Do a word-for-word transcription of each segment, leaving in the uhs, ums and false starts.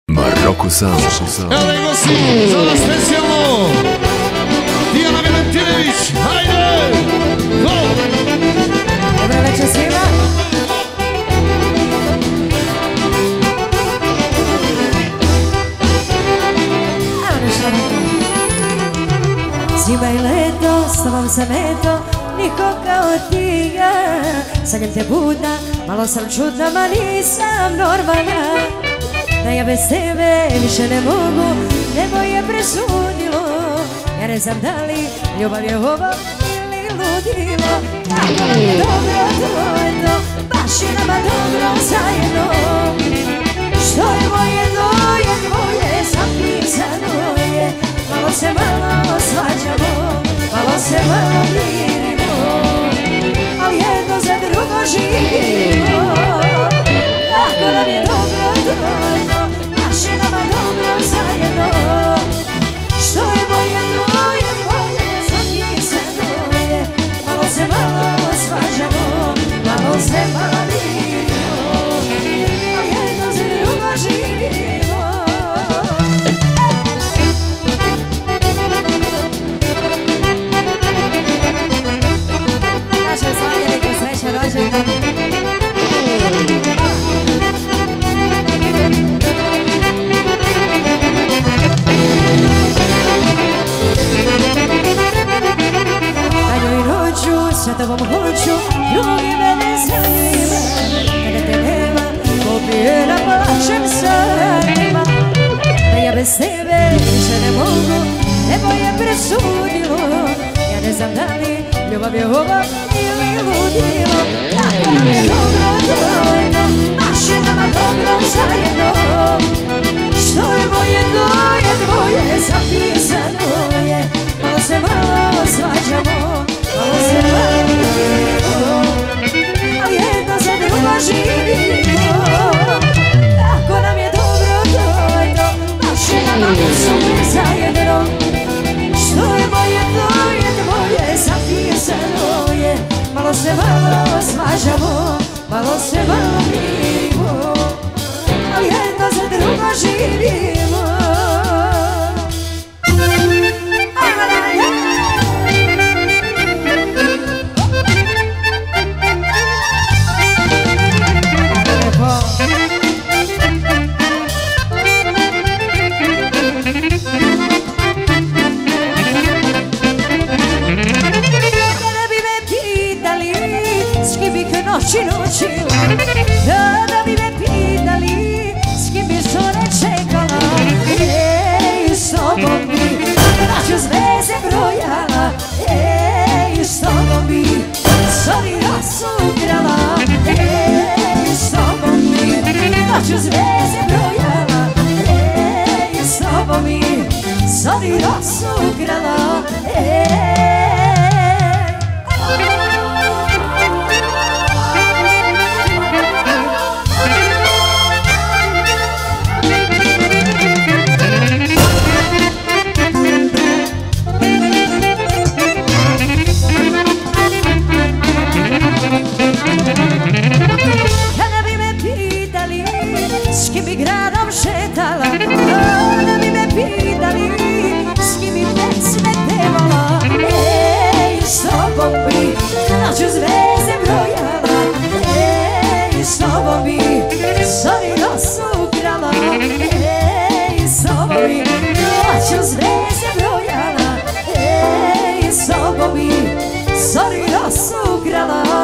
Marocco Sound. Evo je gosti, za vas specijalno Dijana Valentinović, hajde! Go! Dobro večer svima. Evo nešto na to. Zima i leto, s tobom sam eto, niko kao ti ja. Sanjam te budna, malo sam čudna, ma nisam normalna. Da ja bez tebe više ne mogu, nebo je presudilo. Ja ne znam da li ljubav je ovo ili ludilo. Kako nam je dobro to je to, baš je nama dobro zajedno. Što je moje to je tvoje, zapisano je. Malo se malo svađamo, malo se malo mirimo, ali jedno za drugo živimo. Kako nam je dobro to je to, baš je nama dobro zajedno. Što je moje to je tvoje, zapisano je. Malo se malo svađamo, malo se malo mirimo, ali jedno za drugo živimo. Našem slavljeniku srećan rođendan. Sa tobom hoću, drugi mene zanima. Kada te nema, pobijena plačem sanima. Da ja bez tebe više ne mogu, nebo je presudilo. Ja ne znam da li ljubav je ovo ili ludilo. Kako nam je dobro to je to, baš je nama dobro zajedno. Što je moje to je tvoje, zapisano je. Malo se malo svađamo, malo se malo mirimo, ali jedno za drugo živimo. Kako nam je dobro to je to, baš je nama super zajedno. Što je moje to je tvoje, zapisano je. Malo se malo svađamo, malo se malo mirimo, ali jedno za drugo živimo. Noći noćila, kada bi me pitali s kim bi zore čekala. Ej, s tobom bi noću zveze brojala. Ej, s tobom bi zori rasugrala. Ej, s tobom bi noću zveze brojala. Ej, s tobom bi zori rasugrala. Ej. Kada bi me pitali s kim bi gradom šetala, kada bi me pitali s kim bi pesme pevala. Ej, s tobom bi noću zveze brojala. Ej, s tobom bi zori rasugrala. Ej, s tobom bi noću zveze brojala. Ej, s tobom bi zori rasugrala.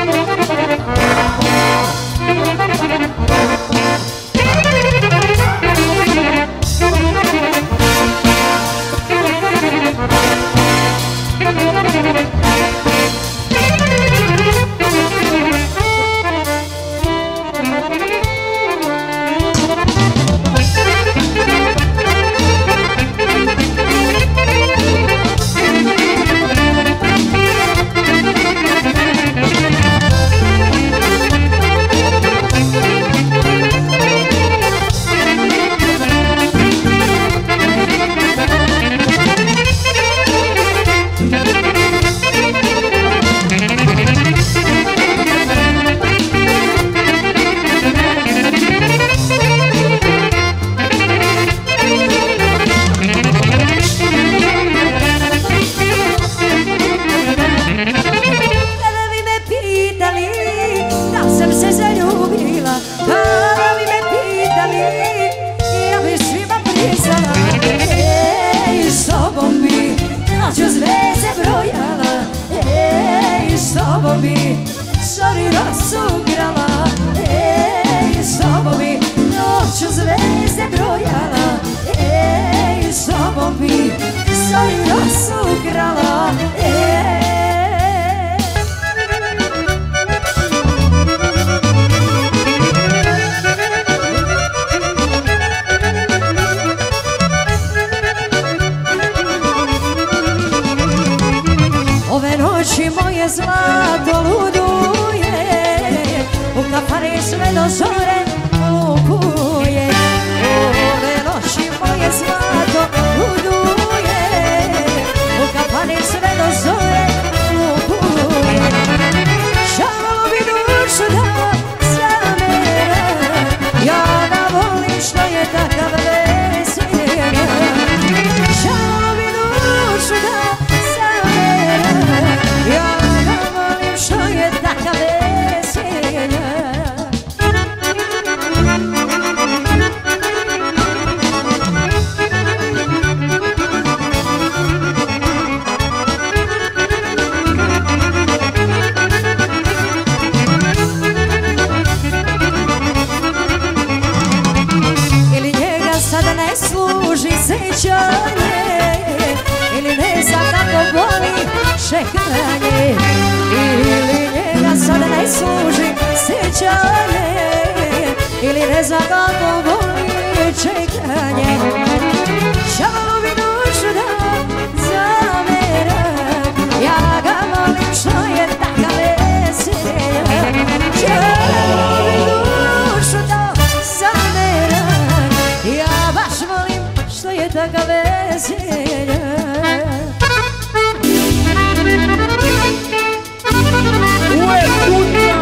We'll be right back. noći moje zlato luduje, u kafani sve do zore lupuje. Ove noći moje zlato luduje, u kafani sve do zore lupuje. Šalo bi dušu da zamera, ja ga volim što je takav veseljen. Šalo bi dušu da zamera, ja ga volim što je takav veseljen. Služi sećanje ili ne zna kako voli čekanje, ili njega sad ne služi sećanje ili ne zna kako voli čekanje. Šalo bi dušu da zamera, ja ga volim što je takav veseljen. Šalo bi dušu da zamera, ja baš volim što je takav veseljen. Ue puta!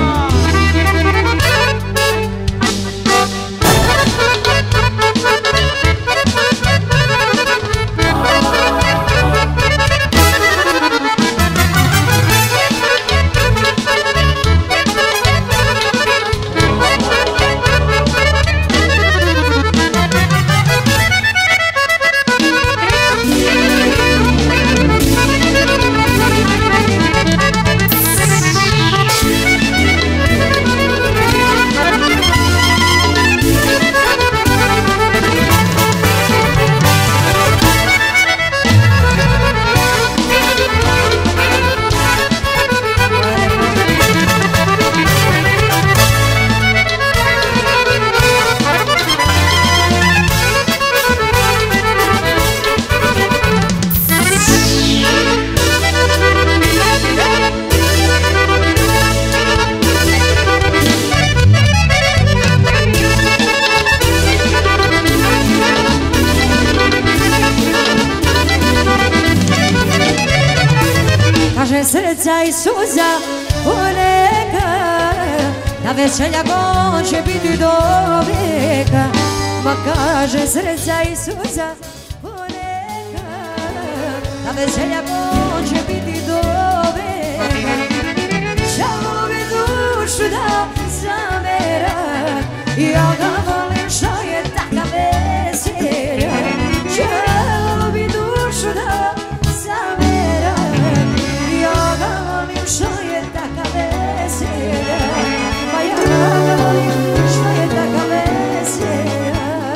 Srca i suza poneka, da veselja on će biti do vijeka. Ma kaže srca i suza poneka, da veselja on će biti do vijeka. Šalo bi dušu da zamera, ja ga volim što je takav veseljen. Šalo bi dušu da zamera, ja ga volim što je takav veseljen. Pa ja ga volim što je takav veseljen.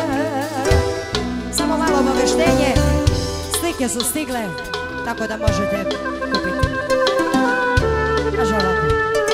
Samo malo obaveštenje, slike su stigle, tako da možete kupiti. Kaže ovako.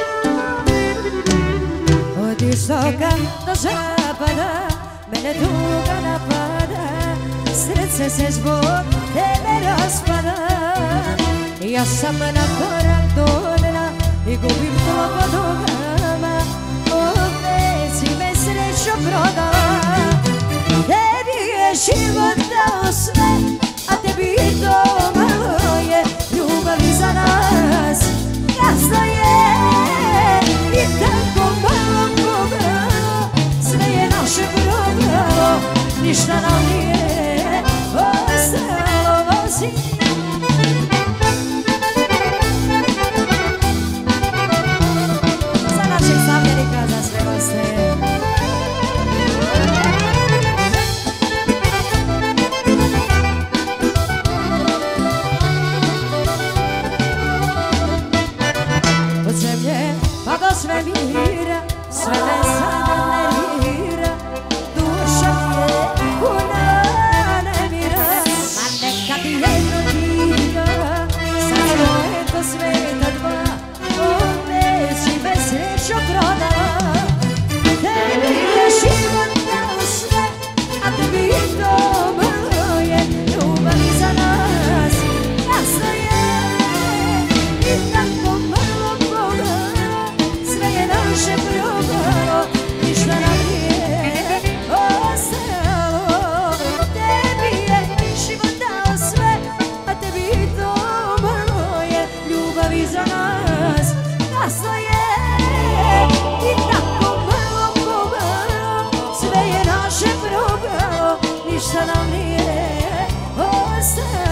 Od istoka do zapada mene tuga napada, srce se zbog tebe raspada. Ja sam na korak do dna i gubim tlo pod nogama, opet si me srećo prodala. Tebi je život dao sve, a tebi to malo je, ljubavi za nas kasno je. I tako malo pogledalo, sve je naše prodalo, ništa nam nije ostalo osim. Svemira, sve me sada nervira, duša mi je puna ništa nam nije ostalo.